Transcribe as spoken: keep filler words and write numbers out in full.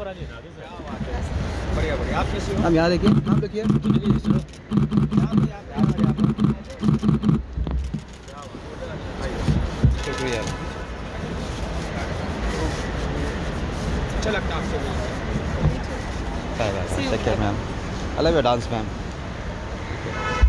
बढ़िया बढ़िया। आप कैसे हो? हम यहाँ देखिए, नाम लिखिए। शुक्रिया। अच्छा लगता है आपसे? Bye bye. Take care ma'am. I love your dance ma'am.